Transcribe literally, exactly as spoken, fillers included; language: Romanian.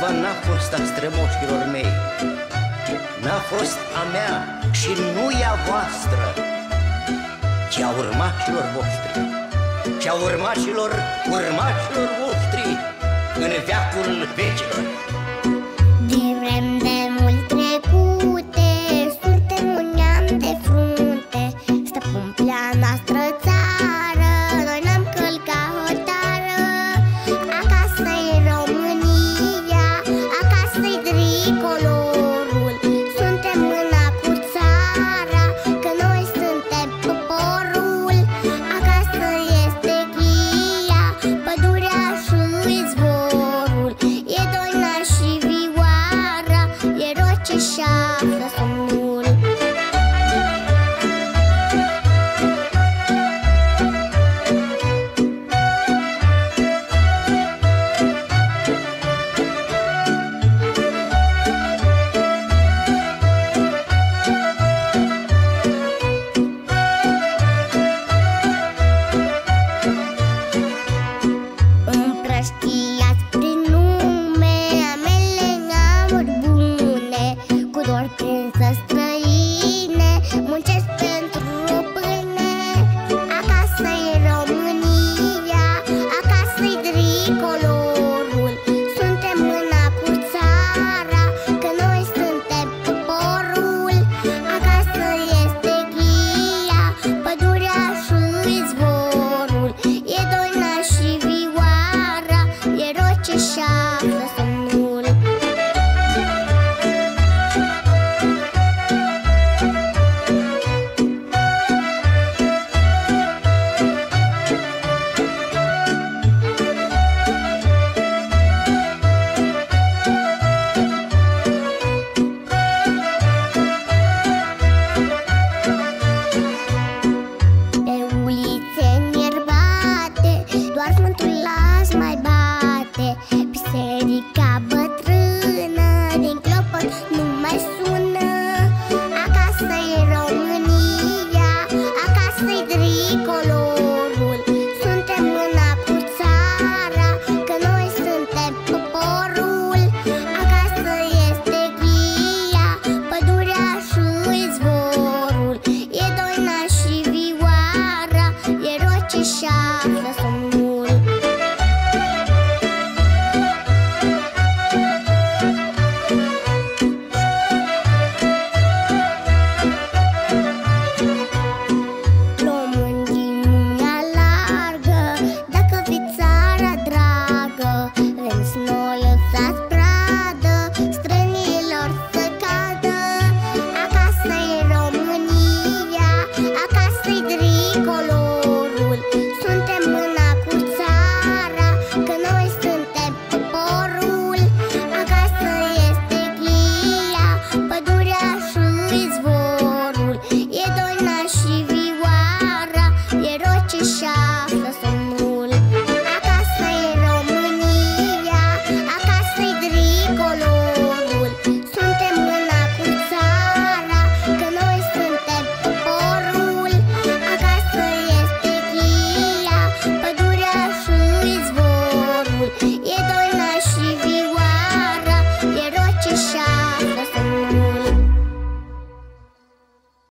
Craiova n-a fost a strămoșilor mei, n-a fost a mea și nu e a voastră, ci a urmașilor voștri, ci a urmașilor urmașilor voștri în veacul vecilor. Din vrem de mult trecute, suntem un neam de frunte, stăpân plea noastră țară, noi n-am călcat hotară. Acasă-i România, acasă-i tricolorul, suntem mâna cu țara, că noi suntem poporul. Acasă este Chia, pădurea și izvorul, e Doina și Vioara, e Roce și află somnul. Împrăștiați prin nume amele neamuri bune, cu dor prinsă străine, muncesc pentru o pâine. Acasă-i România, acasă-i tricolorul, suntem mâna cu țara, că noi suntem poporul. Acasă este Chia, pădurea și izvorul, e Doina și Vioara, e Roce și află somnul. Pe ulițe înierbate, doar vântul las mai bate. Biserica bătrână din clopot nu mai sună. Acasă-i România, acasă-i tricolor,